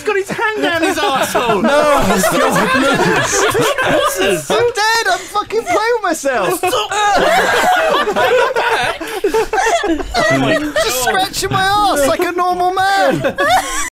got his hand down his arsehole. No, God, Horses. I'm dead. I'm fucking playing with myself. Just scratching my ass like a normal man.